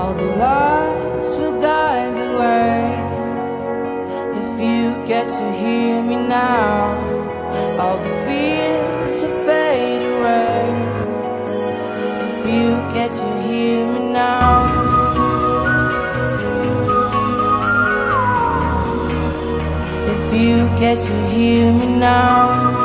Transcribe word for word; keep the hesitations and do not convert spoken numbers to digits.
All the lights will guide the way. If you get to hear me now, all the fears will fade away. If you get to hear me now. If you get to hear me now.